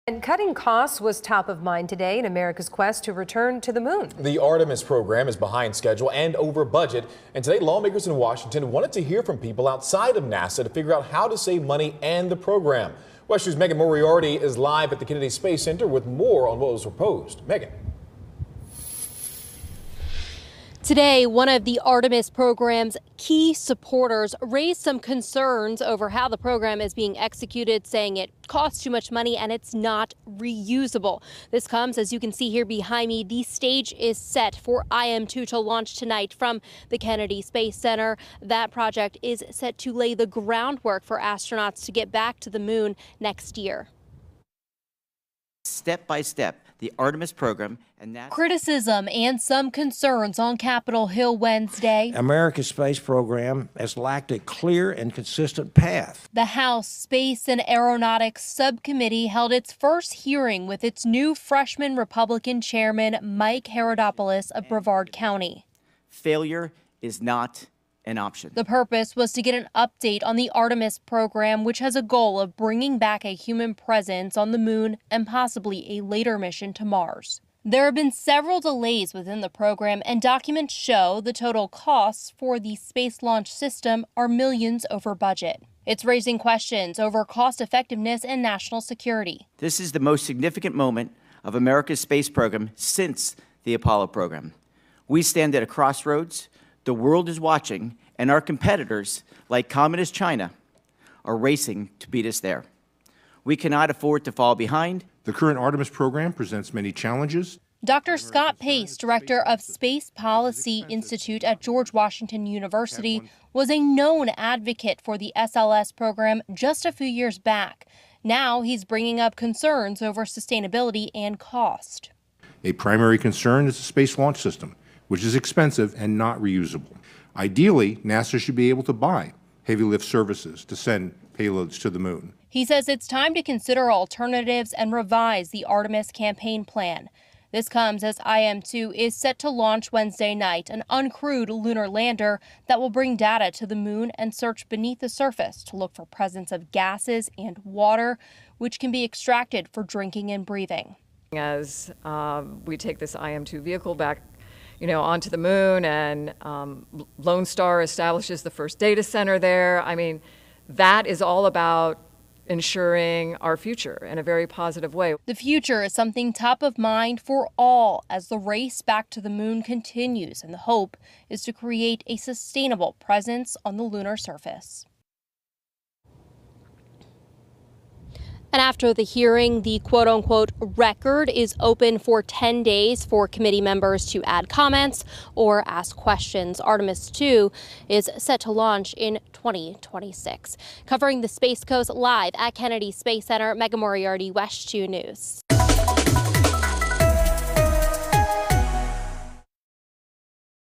And cutting costs was top of mind today in America's quest to return to the moon. The Artemis program is behind schedule and over budget. And today, lawmakers in Washington wanted to hear from people outside of NASA to figure out how to save money and the program. WESH News' Megan Moriarty is live at the Kennedy Space Center with more on what was proposed. Megan. Today, one of the Artemis program's key supporters raised some concerns over how the program is being executed, saying it costs too much money and it's not reusable. This comes, as you can see here behind me, the stage is set for IM-2 to launch tonight from the Kennedy Space Center. That project is set to lay the groundwork for astronauts to get back to the moon next year. Step by step, the Artemis program and that criticism and some concerns on Capitol Hill Wednesday. America's space program has lacked a clear and consistent path. The House Space and Aeronautics Subcommittee held its first hearing with its new freshman Republican chairman, Mike Herodopoulos of Brevard County. Failure is not an option. The purpose was to get an update on the Artemis program, which has a goal of bringing back a human presence on the moon and possibly a later mission to Mars. There have been several delays within the program, and documents show the total costs for the Space Launch System are millions over budget. It's raising questions over cost effectiveness and national security. This is the most significant moment of America's space program since the Apollo program. We stand at a crossroads. The world is watching, and our competitors, like Communist China, are racing to beat us there. We cannot afford to fall behind. The current Artemis program presents many challenges. Dr. Scott Pace, director of Space Policy Institute at George Washington University, was a known advocate for the SLS program just a few years back. Now he's bringing up concerns over sustainability and cost. A primary concern is the Space Launch System, which is expensive and not reusable. Ideally, NASA should be able to buy heavy lift services to send payloads to the moon. He says it's time to consider alternatives and revise the Artemis campaign plan. This comes as IM-2 is set to launch Wednesday night, an uncrewed lunar lander that will bring data to the moon and search beneath the surface to look for presence of gases and water, which can be extracted for drinking and breathing. As we take this IM-2 vehicle back onto the moon, and Lone Star establishes the first data center there. I mean, that is all about ensuring our future in a very positive way. The future is something top of mind for all as the race back to the moon continues, and the hope is to create a sustainable presence on the lunar surface. And after the hearing, the quote-unquote record is open for 10 days for committee members to add comments or ask questions. Artemis 2 is set to launch in 2026. Covering the Space Coast live at Kennedy Space Center, Megan Moriarty, WESH 2 News.